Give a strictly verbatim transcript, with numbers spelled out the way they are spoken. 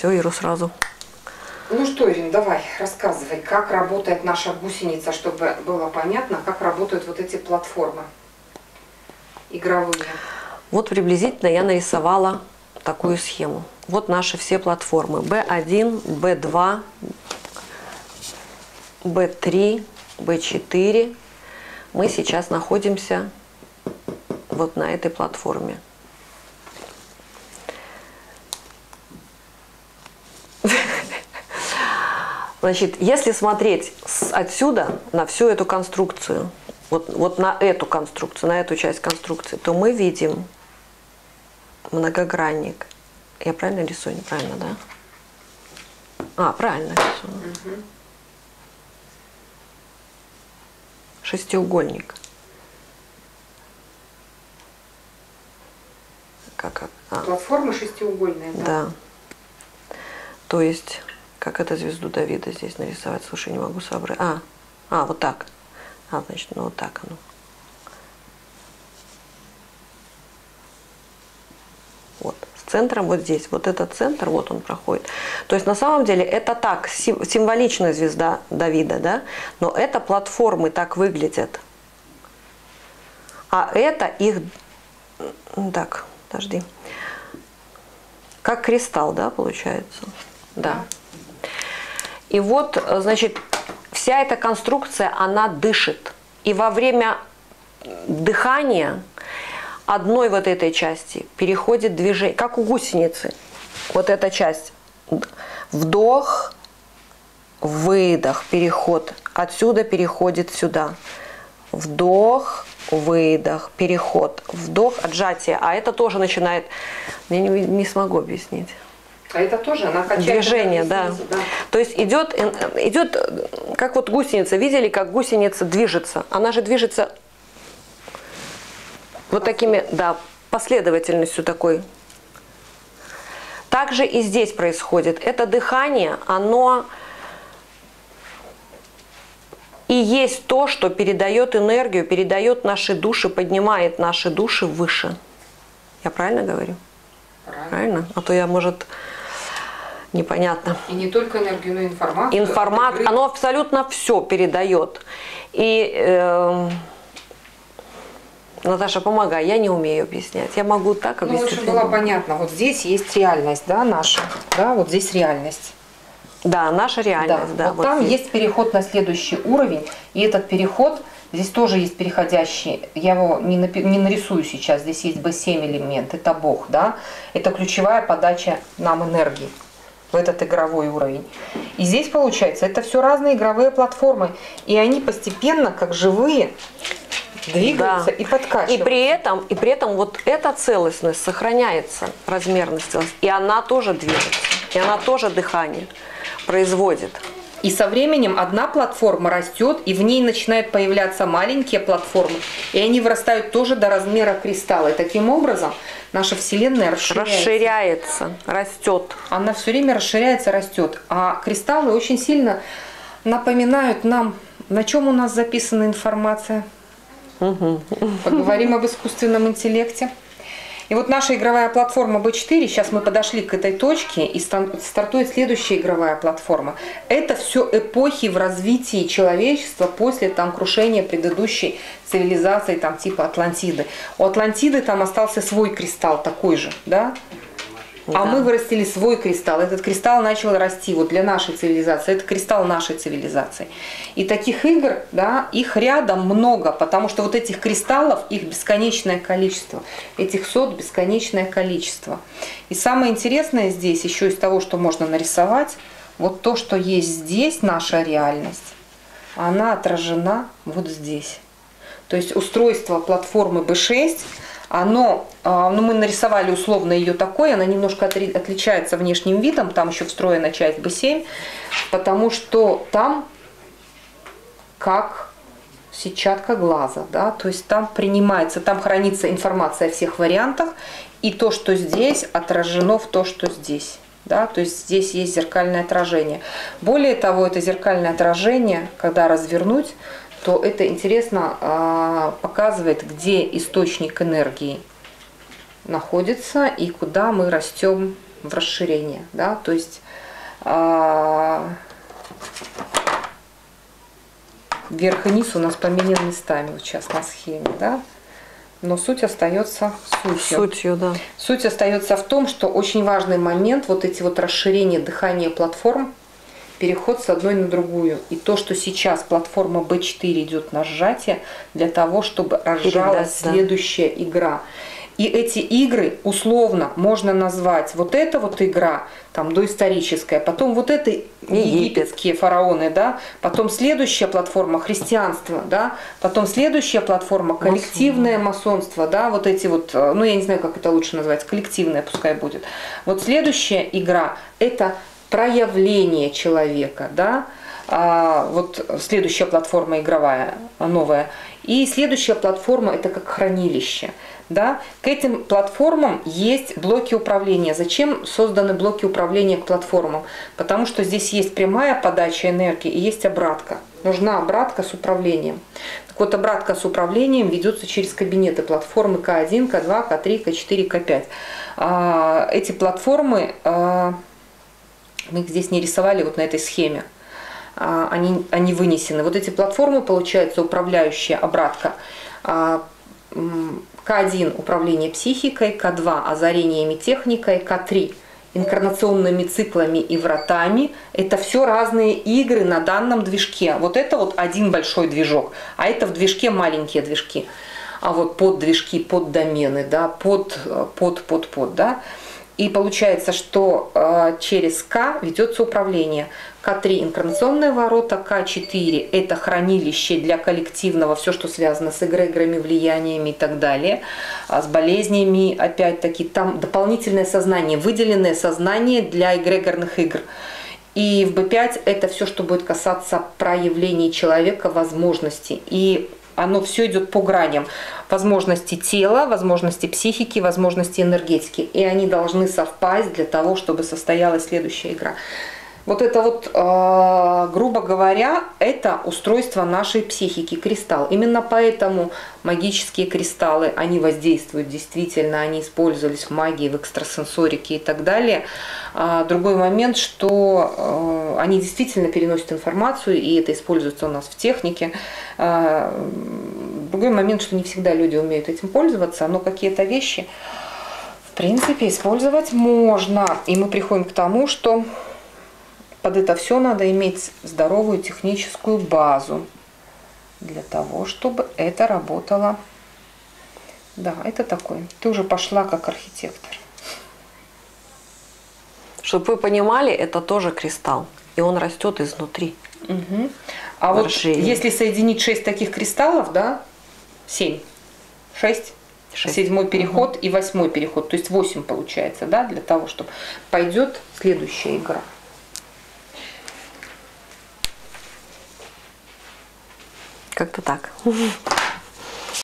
все, Иру сразу. Ну что, Ирина, давай, рассказывай, как работает наша гусеница, чтобы было понятно, как работают вот эти платформы игровые. Вот приблизительно я нарисовала такую схему. Вот наши все платформы. бэ один, бэ два, бэ три, бэ четыре. Мы сейчас находимся вот на этой платформе. Значит, если смотреть отсюда на всю эту конструкцию, вот, вот на эту конструкцию, на эту часть конструкции, то мы видим многогранник. Я правильно рисую? Неправильно, да? А, правильно рисую. Угу. Шестиугольник. Как, как? А. Платформа шестиугольная, да? Да. То есть, как это звезду Давида здесь нарисовать? Слушай, не могу сообразить. А, а, вот так. А, значит, ну вот так оно. Вот. С центром вот здесь. Вот этот центр, вот он проходит. То есть, на самом деле, это так, символичная звезда Давида, да? Но это платформы так выглядят. А это их... Так, подожди. Как кристалл, да, получается? Да. И вот, значит, вся эта конструкция, она дышит. И во время дыхания одной вот этой части переходит движение, как у гусеницы. Вот эта часть. Вдох, выдох, переход. Отсюда переходит сюда. Вдох, выдох, переход. Вдох, отжатие. А это тоже начинает... Я не, не смогу объяснить. А это тоже она качает движение, да. да. То есть идет, идет, как вот гусеница. Видели, как гусеница движется? Она же движется вот такими, да, последовательностью такой. Также и здесь происходит. Это дыхание, оно и есть то, что передает энергию, передает наши души, поднимает наши души выше. Я правильно говорю? Правильно. Правильно? А то я, может... Непонятно. И не только энергию, но и информацию. Информация, оно абсолютно все передает. И э, Наташа, помогай, я не умею объяснять. Я могу так объяснить. Ну, чтобы было понятно, вот здесь есть реальность, да, наша, да, вот здесь реальность. Да, наша реальность, да. да. Вот, вот там здесь есть переход на следующий уровень, и этот переход, здесь тоже есть переходящий, я его не, напи не нарисую сейчас, здесь есть бэ семь элемент, это Бог, да, это ключевая подача нам энергии в этот игровой уровень. И здесь, получается, это все разные игровые платформы. И они постепенно, как живые, двигаются, да, и подкачиваются. И при этом, и при этом вот эта целостность сохраняется, размерность, и она тоже движется, и она тоже дыхание производит. И со временем одна платформа растет, и в ней начинают появляться маленькие платформы, и они вырастают тоже до размера кристалла. И таким образом наша Вселенная расширяется. Расширяется, растет. Она все время расширяется, растет. А кристаллы очень сильно напоминают нам, на чем у нас записана информация. Угу. Поговорим об искусственном интеллекте. И вот наша игровая платформа бэ четыре, сейчас мы подошли к этой точке, и стартует следующая игровая платформа. Это все эпохи в развитии человечества после там крушения предыдущей цивилизации, там типа Атлантиды. У Атлантиды там остался свой кристалл такой же, да? А да. Мы вырастили свой кристалл. Этот кристалл начал расти вот для нашей цивилизации. Это кристалл нашей цивилизации. И таких игр, да, их рядом много, потому что вот этих кристаллов, их бесконечное количество. Этих сот бесконечное количество. И самое интересное здесь, еще из того, что можно нарисовать, вот то, что есть здесь, наша реальность, она отражена вот здесь. То есть устройство платформы бэ шесть, оно, ну, мы нарисовали условно ее такой, она немножко отличается внешним видом, там еще встроена часть бэ семь, потому что там как сетчатка глаза, да, то есть там принимается, там хранится информация о всех вариантах, и то, что здесь, отражено в то, что здесь. Да, то есть здесь есть зеркальное отражение. Более того, это зеркальное отражение, когда развернуть, то это интересно э, показывает, где источник энергии находится и куда мы растем в расширение, да, то есть а, вверх и низ у нас поменены местами вот сейчас на схеме, да, но суть остается сутью. Сутью, да. Суть остается в том, что очень важный момент, вот эти вот расширения дыхания платформ, переход с одной на другую. И то, что сейчас платформа бэ четыре идет на сжатие, для того, чтобы разжалась да. следующая игра. И эти игры условно можно назвать вот эта вот игра, там доисторическая, потом вот это египетские фараоны, да, потом следующая платформа христианство, да, потом следующая платформа коллективное масонство, да, вот эти вот, ну я не знаю, как это лучше назвать, коллективное пускай будет. Вот следующая игра – это проявление человека, да, а, вот следующая платформа игровая, новая, и следующая платформа – это как хранилище. Да? К этим платформам есть блоки управления. Зачем созданы блоки управления к платформам? Потому что здесь есть прямая подача энергии и есть обратка. Нужна обратка с управлением. Так вот, обратка с управлением ведется через кабинеты платформы ка один, ка два, ка три, ка четыре, ка пять. А, эти платформы, а, мы их здесь не рисовали вот на этой схеме, а, они, они вынесены. Вот эти платформы, получается, управляющая обратка. А, ка один – управление психикой, ка два – озарениями техникой, ка три – инкарнационными циклами и вратами. Это все разные игры на данном движке. Вот это вот один большой движок, а это в движке маленькие движки. А вот под движки, под домены, да, под, под, под, под, да. И получается, что э, через К ведется управление. ка три – инкарнационные ворота, ка четыре – это хранилище для коллективного, все, что связано с эгрегорами, влияниями и так далее, а с болезнями, опять-таки, там дополнительное сознание, выделенное сознание для эгрегорных игр. И в бэ пять это все, что будет касаться проявлений человека, возможностей. И оно все идет по граням. Возможности тела, возможности психики, возможности энергетики. И они должны совпасть для того, чтобы состоялась следующая игра. Вот это вот, э, грубо говоря, это устройство нашей психики, кристалл. Именно поэтому магические кристаллы, они воздействуют действительно, они использовались в магии, в экстрасенсорике и так далее. А другой момент, что э, они действительно переносят информацию, и это используется у нас в технике. А, другой момент, что не всегда люди умеют этим пользоваться, но какие-то вещи, в принципе, использовать можно. И мы приходим к тому, что под это все надо иметь здоровую техническую базу для того, чтобы это работало. Да, это такой. Ты уже пошла как архитектор. Чтобы вы понимали, это тоже кристалл. И он растет изнутри. Угу. А вот если соединить шесть таких кристаллов, да, семь, шесть, седьмой переход угу. и восьмой переход, то есть восемь получается, да, для того, чтобы пойдет следующая игра. Как-то так.